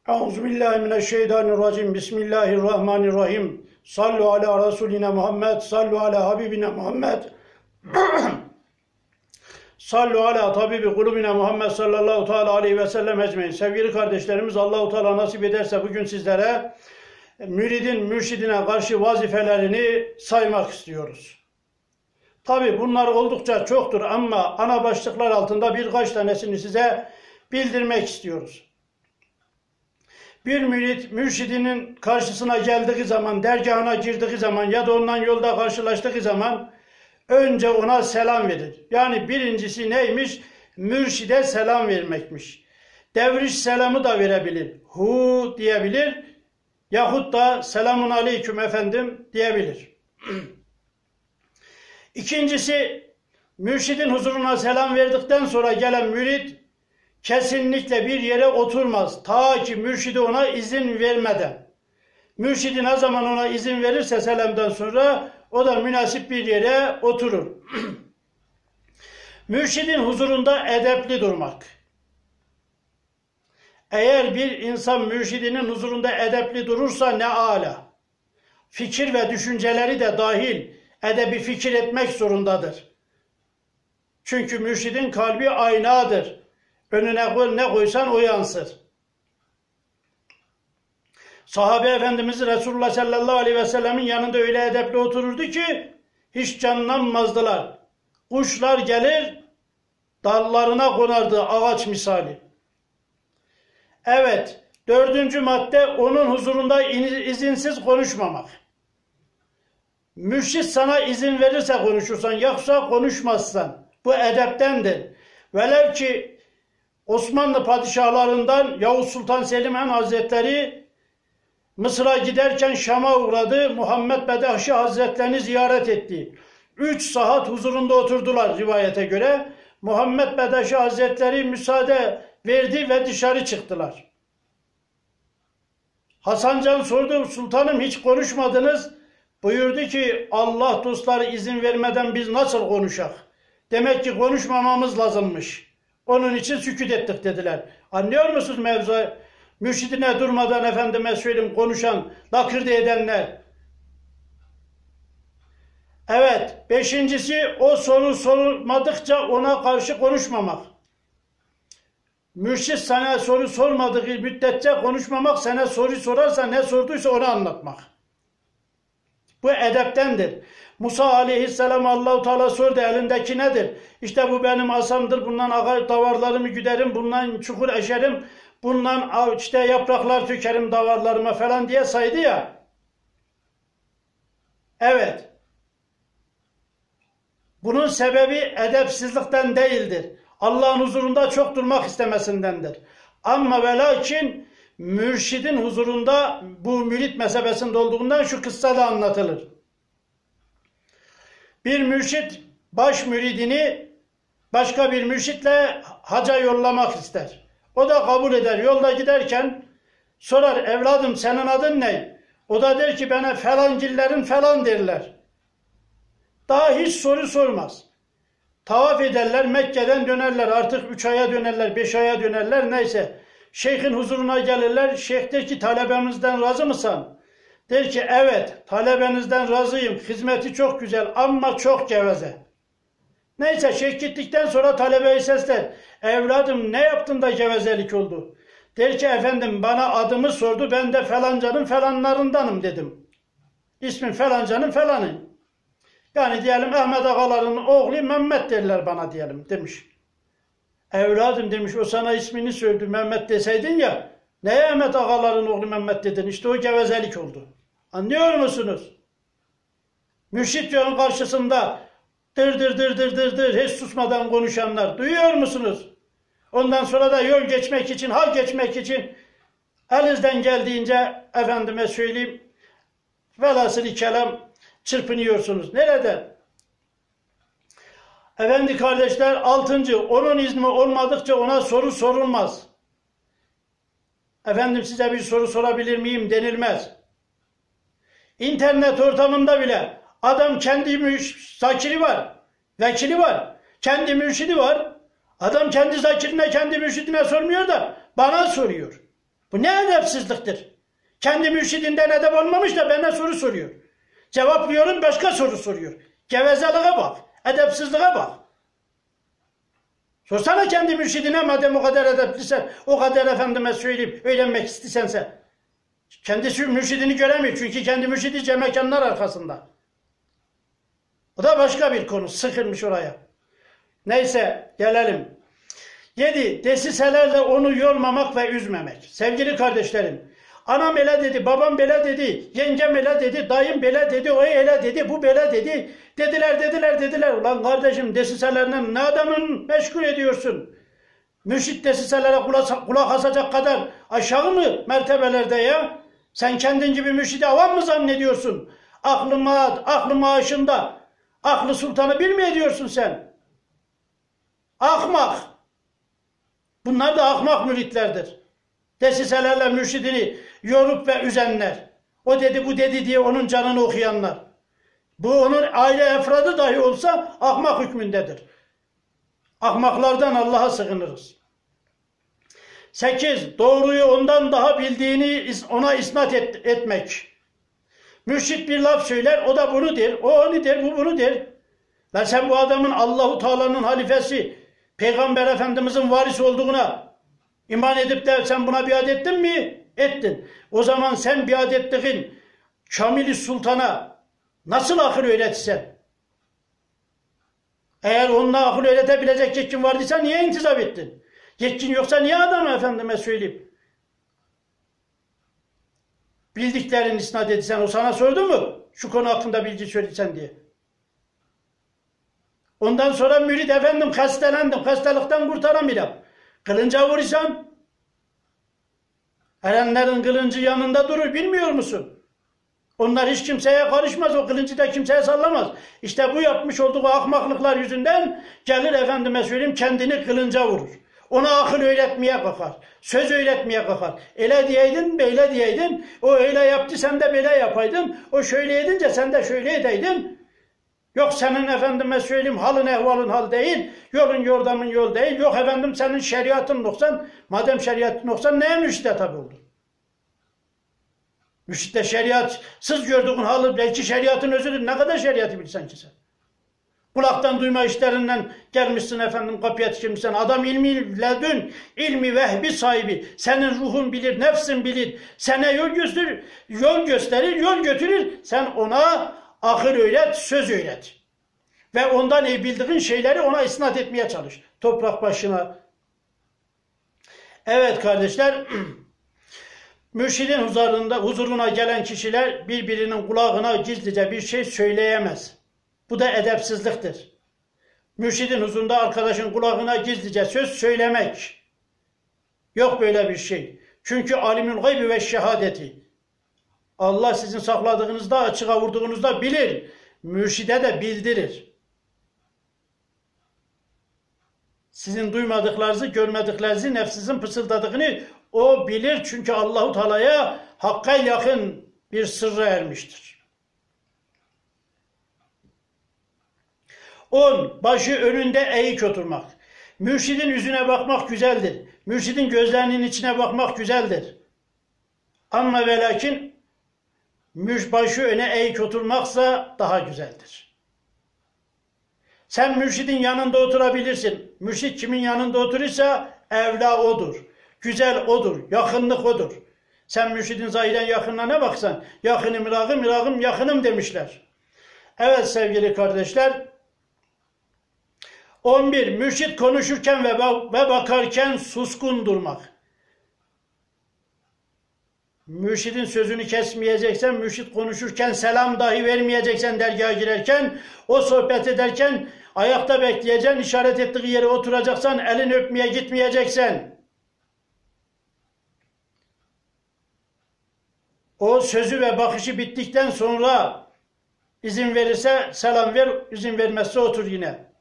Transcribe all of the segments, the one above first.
Euzubillahimineşşeytanirracim. Bismillahirrahmanirrahim. Sallu ala Resulina Muhammed. Sallu ala Habibine Muhammed. Sallu ala tabibi kulubina Muhammed sallallahu teala aleyhi ve sellem ecmein. Sevgili kardeşlerimiz, Allah-u Teala nasip ederse bugün sizlere müridin mürşidine karşı vazifelerini saymak istiyoruz. Tabi bunlar oldukça çoktur ama ana başlıklar altında birkaç tanesini size bildirmek istiyoruz. Bir mürid mürşidinin karşısına geldiği zaman, dergahına girdiği zaman ya da ondan yolda karşılaştığı zaman önce ona selam verir. Yani birincisi neymiş? Mürşide selam vermekmiş. Devriş selamı da verebilir. Hu diyebilir yahut da selamun aleyküm efendim diyebilir. İkincisi, mürşidin huzuruna selam verdikten sonra gelen mürid kesinlikle bir yere oturmaz. Ta ki mürşidi ona izin vermeden. Mürşidi ne zaman ona izin verirse selamdan sonra o da münasip bir yere oturur. Mürşidin huzurunda edepli durmak. Eğer bir insan mürşidinin huzurunda edepli durursa ne âlâ. Fikir ve düşünceleri de dahil edebi fikir etmek zorundadır. Çünkü mürşidin kalbi aynadır. Önüne ne koysan o yansır. Sahabe Efendimiz Resulullah sallallahu aleyhi ve sellemin yanında öyle edepli otururdu ki hiç canlanmazdılar. Kuşlar gelir dallarına konardı ağaç misali. Evet, dördüncü madde onun huzurunda izinsiz konuşmamak. Mürşid sana izin verirse konuşursan, yoksa konuşmazsan. Bu edeptendir. Velev ki Osmanlı padişahlarından Yavuz Sultan Selim Han Hazretleri Mısır'a giderken Şam'a uğradı. Muhammed Bedeşi Hazretlerini ziyaret etti. 3 saat huzurunda oturdular rivayete göre. Muhammed Bedeşi Hazretleri müsaade verdi ve dışarı çıktılar. Hasan Can sordu, sultanım hiç konuşmadınız. Buyurdu ki Allah dostları izin vermeden biz nasıl konuşak? Demek ki konuşmamamız lazımmış. Onun için sükût ettik dediler. Anlıyor musunuz mevzu? Mürşidine durmadan efendime söyleyeyim konuşan, lakırdı edenler. Evet, beşincisi o soru sormadıkça ona karşı konuşmamak. Mürşid sana soru sormadığı müddetçe konuşmamak, sana soru sorarsa ne sorduysa onu anlatmak. Bu edeptendir. Musa aleyhisselam Allah-u Teala sordu elindeki nedir? İşte bu benim asamdır, bundan davarlarımı güderim, bundan çukur eşerim, bundan işte yapraklar tökerim davarlarıma falan diye saydı ya. Evet. Bunun sebebi edepsizlikten değildir. Allah'ın huzurunda çok durmak istemesindendir. Ama ve lakin mürşidin huzurunda bu mürit mezhebesinde olduğundan şu kıssa da anlatılır. Bir mürşit baş müridini başka bir mürşitle haca yollamak ister. O da kabul eder. Yolda giderken sorar, evladım senin adın ne? O da der ki bana falancillerin falan derler. Daha hiç soru sormaz. Tavaf ederler, Mekke'den dönerler. Artık 3 aya dönerler, 5 aya dönerler neyse. Şeyhin huzuruna gelirler. Şeyh der ki talebemizden razı mısın? Der ki evet talebenizden razıyım. Hizmeti çok güzel ama çok geveze. Neyse şeyh gittikten sonra talebeyi sesler. Evladım ne yaptın da gevezelik oldu? Der ki efendim bana adımı sordu. Ben de falancanın falanlarındanım dedim. İsmim falancanın falanı. Yani diyelim Ahmet ağaların oğlu Mehmet derler bana diyelim demiş. Evladım demiş o sana ismini söyledi Mehmet deseydin ya. Neye Ahmet ağaların oğlu Mehmet dedin? İşte o gevezelik oldu. Anlıyor musunuz? Mürşid yolun karşısında dır hiç susmadan konuşanlar. Duyuyor musunuz? Ondan sonra da yol geçmek için, hal geçmek için elinizden geldiğince efendime söyleyeyim velhasıl kelam çırpınıyorsunuz. Nerede? Efendi kardeşler 6. Onun izni olmadıkça ona soru sorulmaz. Efendim size bir soru sorabilir miyim denilmez. İnternet ortamında bile adam kendi zakiri var, vekili var, kendi mürşidi var. Adam kendi zakirine, kendi mürşidine sormuyor da bana soruyor. Bu ne edepsizliktir? Kendi mürşidinden edep olmamış da bana soru soruyor. Cevaplıyorum, başka soru soruyor. Gevezeliğe bak, edepsizliğe bak. Sorsana kendi mürşidine, madem o kadar edeplisen, o kadar efendime söyleyip öğrenmek istiyorsan. Kendisi mürşidini göremiyor çünkü kendi mürşidi cemekanlar arkasında. O da başka bir konu, sıkılmış oraya. Neyse, gelelim. 7. Desiselerle onu yormamak ve üzmemek. Sevgili kardeşlerim, anam ele dedi, babam bele dedi, yengem ele dedi, dayım bele dedi, o ele dedi, bu bele dedi. Dediler. Ulan kardeşim, desiselerle ne adamın meşgul ediyorsun? Mürşit desiselere kulak asacak kadar aşağı mı mertebelerde ya? Sen kendin gibi mürşidi avam mı zannediyorsun? Aklı maaşında, aklı sultanı bir mi ediyorsun sen? Ahmak. Bunlar da ahmak müritlerdir. Desiselerle mürşidini yorup ve üzenler. O dedi bu dedi diye onun canını okuyanlar. Bu onun aile efradı dahi olsa ahmak hükmündedir. Ahmaklardan Allah'a sığınırız. 8. Doğruyu ondan daha bildiğini ona isnat etmek. Mürşit bir laf söyler, o da bunu der, o onu der, bu bunu der. Lan sen bu adamın Allahu Teala'nın halifesi, Peygamber Efendimizin varisi olduğuna iman edip de sen buna biat ettin mi? Ettin. O zaman sen biat ettiğin Kamil-i Sultan'a nasıl akıl öğretsen? Eğer onunla akıl öğretebilecek yetkin vardıysa niye intizap ettin? Yetkin yoksa niye adamı efendime söyleyip bildiklerini isnat etsen, o sana sordu mu? Şu konu hakkında bilgi söylesen diye. Ondan sonra mürid efendim hastalandım, hastalıktan kurtaramıyorum. Kılınca vurursan, erenlerin kılıncı yanında durur, bilmiyor musun? Onlar hiç kimseye karışmaz, o kılıncı da kimseye sallamaz. İşte bu yapmış olduğu ahmaklıklar yüzünden gelir efendime söyleyeyim kendini kılınca vurur. Ona akıl öğretmeye kalkar, söz öğretmeye kalkar. Öyle diyeydin, böyle diyeydin, o öyle yaptı sen de böyle yapaydın, o şöyle edince sen de şöyle edeydin. Yok senin efendime söyleyeyim halın ehvalın hal değil, yolun yordamın yol değil. Yok efendim senin şeriatın noksan, madem şeriatın noksan neye mürşide tabi oldun? Mürşide şeriatsız gördüğün halı belki şeriatın özüdür. Ne kadar şeriatı bilsen ki sen? Kulaktan duyma işlerinden gelmişsin efendim kapıya tıkılmışsın. Adam ilmi ledün, ilmi vehbi sahibi. Senin ruhun bilir, nefsin bilir. Sana yol gösterir, yol götürür. Sen ona akıl öğret, söz öğret. Ve ondan bildiğin şeyleri ona isnat etmeye çalış. Toprak başına. Evet kardeşler, mürşidin huzuruna gelen kişiler birbirinin kulağına gizlice bir şey söyleyemez. Bu da edepsizliktir. Mürşidin huzurunda arkadaşın kulağına gizlice söz söylemek. Yok böyle bir şey. Çünkü alimül gaybi ve şehadeti. Allah sizin sakladığınızda, açığa vurduğunuzda bilir. Mürşide de bildirir. Sizin duymadıklarınızı, görmediklerinizi, nefsinizin fısıldadığını o bilir. Çünkü Allahu Teala'ya hakka yakın bir sırra ermiştir. 10. Başı önünde eğik oturmak. Mürşidin yüzüne bakmak güzeldir. Mürşidin gözlerinin içine bakmak güzeldir. Ama ve lakin başı öne eğik oturmaksa daha güzeldir. Sen mürşidin yanında oturabilirsin. Mürşid kimin yanında oturursa evla odur. Güzel odur. Yakınlık odur. Sen mürşidin zahiren yakınına ne baksan? Yakınım mirağım, mirağım yakınım demişler. Evet sevgili kardeşler. 11. Mürşid konuşurken ve bakarken suskun durmak. Mürşidin sözünü kesmeyeceksen, mürşid konuşurken selam dahi vermeyeceksen dergaha girerken, o sohbet ederken ayakta bekleyeceksin, işaret ettiği yere oturacaksan, elini öpmeye gitmeyeceksen. O sözü ve bakışı bittikten sonra izin verirse selam ver, izin vermezse otur yine.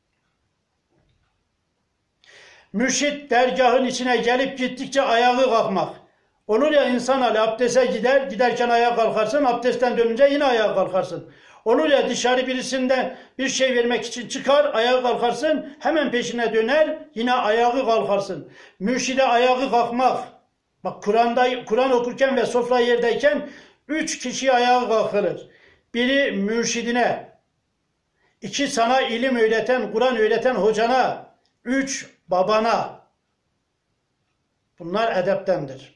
Mürşid dergahın içine gelip gittikçe ayağı kalkmak. Olur ya insan hali abdeste giderken ayağa kalkarsın, abdestten dönünce yine ayağa kalkarsın. Olur ya dışarı birisinden bir şey vermek için çıkar, ayağa kalkarsın, hemen peşine döner, yine ayağı kalkarsın. Mürşide ayağı kalkmak Bak Kur'an okurken ve sofra yerdeyken 3 kişi ayağa kalkılır. Biri mürşidine, 2 sana ilim öğreten, Kur'an öğreten hocana, 3 babana. Bunlar edeptendir.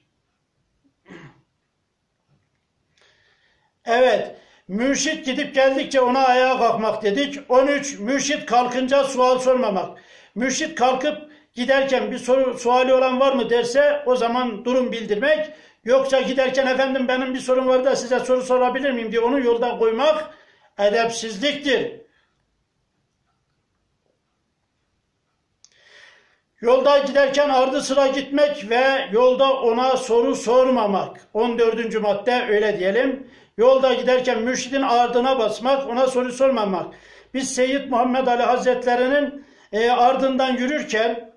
Evet, mürşit gidip geldikçe ona ayağa kalkmak dedik. 13, mürşit kalkınca sual sormamak. Mürşit kalkıp giderken bir suali olan var mı derse o zaman durum bildirmek. Yoksa giderken efendim benim bir sorum var da size soru sorabilir miyim diye onu yoldan koymak edepsizliktir. Yolda giderken ardı sıra gitmek ve yolda ona soru sormamak. 14. madde öyle diyelim. Yolda giderken mürşidin ardına basmak, ona soru sormamak. Biz Seyyid Muhammed Ali Hazretleri'nin ardından yürürken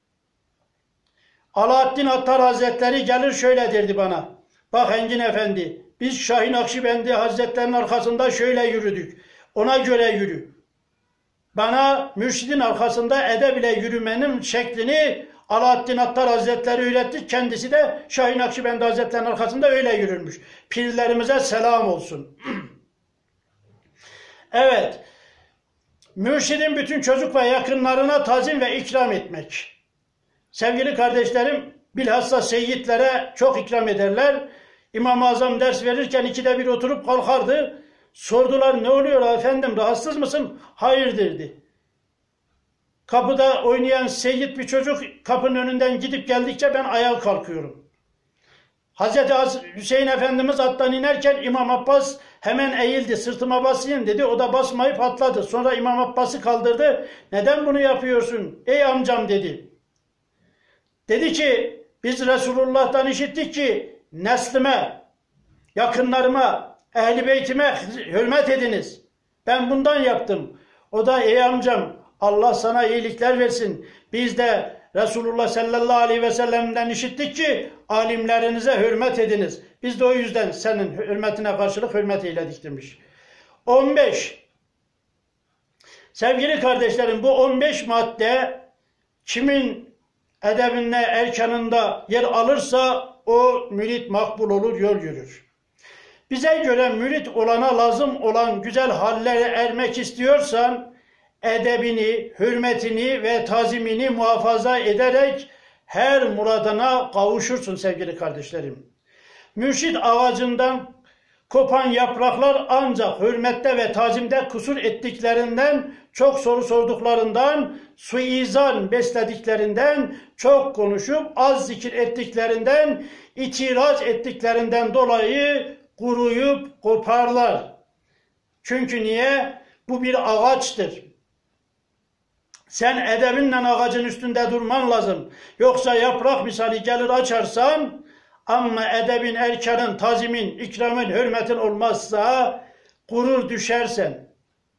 Alaaddin Attar Hazretleri gelir şöyle derdi bana. Bak Engin Efendi, biz Şahin Akşibendi Hazretlerinin arkasında şöyle yürüdük. Ona göre yürü. Bana mürşidin arkasında edeb ile yürümenin şeklini Alaaddin Attar Hazretleri öğretti. Kendisi de Şahin Akşibendi Hazretleri'nin arkasında öyle yürürmüş. Pirlerimize selam olsun. Evet. Mürşidin bütün çocuk ve yakınlarına tazim ve ikram etmek. Sevgili kardeşlerim, bilhassa seyyidlere çok ikram ederler. İmam-ı Azam ders verirken 2'de 1 oturup kalkardı. Sordular, ne oluyor efendim, rahatsız mısın? Hayır derdi. Kapıda oynayan seyyid bir çocuk kapının önünden gidip geldikçe ben ayağa kalkıyorum. Hazreti Hüseyin Efendimiz attan inerken İmam Abbas hemen eğildi, sırtıma basayım dedi. O da basmayıp atladı. Sonra İmam Abbas'ı kaldırdı. Neden bunu yapıyorsun ey amcam dedi. Dedi ki biz Resulullah'tan işittik ki neslime, yakınlarıma, ehl-i beytime hürmet ediniz. Ben bundan yaptım. O da ey amcam Allah sana iyilikler versin. Biz de Resulullah sallallahu aleyhi ve sellem'den işittik ki alimlerinize hürmet ediniz. Biz de o yüzden senin hürmetine karşılık hürmet eyledik demiş. 15. Sevgili kardeşlerim, bu 15 madde kimin edebinde, erkanında yer alırsa o mürit makbul olur, yol yürür. Bize göre mürit olana lazım olan güzel hallere ermek istiyorsan edebini, hürmetini ve tazimini muhafaza ederek her muradına kavuşursun sevgili kardeşlerim. Mürşid ağacından kopan yapraklar ancak hürmette ve tazimde kusur ettiklerinden, çok soru sorduklarından, suizan beslediklerinden, çok konuşup az zikir ettiklerinden, itiraz ettiklerinden dolayı kuruyup koparlar. Çünkü niye? Bu bir ağaçtır. Sen edebinle ağacın üstünde durman lazım. Yoksa yaprak misali gelir açarsan ama edebin, erkanın, tazimin, ikramın, hürmetin olmazsa kurur düşersen.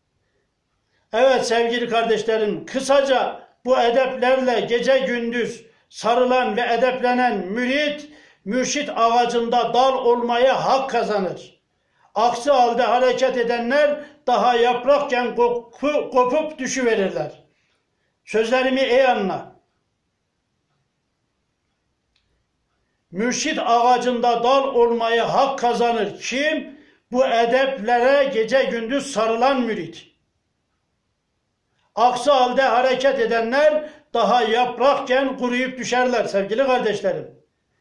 Evet sevgili kardeşlerim, kısaca bu edeplerle gece gündüz sarılan ve edeplenen mürit, mürşit ağacında dal olmaya hak kazanır. Aksi halde hareket edenler daha yaprakken kopup düşüverirler. Sözlerimi iyi anla. Mürşid ağacında dal olmaya hak kazanır. Kim? Bu edeplere gece gündüz sarılan mürit. Aksi halde hareket edenler daha yaprakken kuruyup düşerler sevgili kardeşlerim.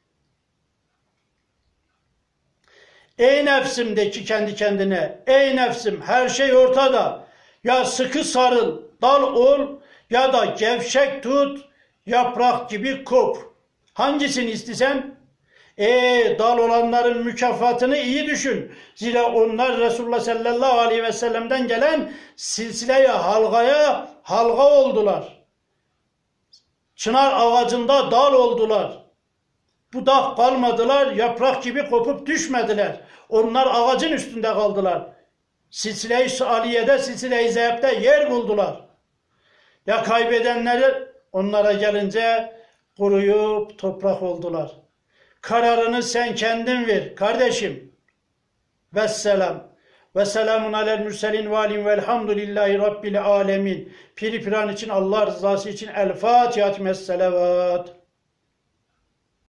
Ey nefsim de ki kendi kendine, ey nefsim her şey ortada. Ya sıkı sarıl, dal ol ya da gevşek tut, yaprak gibi kop. Hangisini istesen? Dal olanların mükafatını iyi düşün. Zira onlar Resulullah sallallahu aleyhi ve sellem'den gelen silsileye halga oldular. Çınar ağacında dal oldular. Budak kalmadılar, yaprak gibi kopup düşmediler. Onlar ağacın üstünde kaldılar. Silsile-i aliyede, silsile-i zehebde yer buldular. Ya kaybedenleri onlara gelince kuruyup toprak oldular. Kararını sen kendin ver kardeşim. Vesselam. Ve selamun alel mürselin ve alim velhamdülillahi rabbil alemin. Piri piran için, Allah rızası için El Fatiha. Selavat.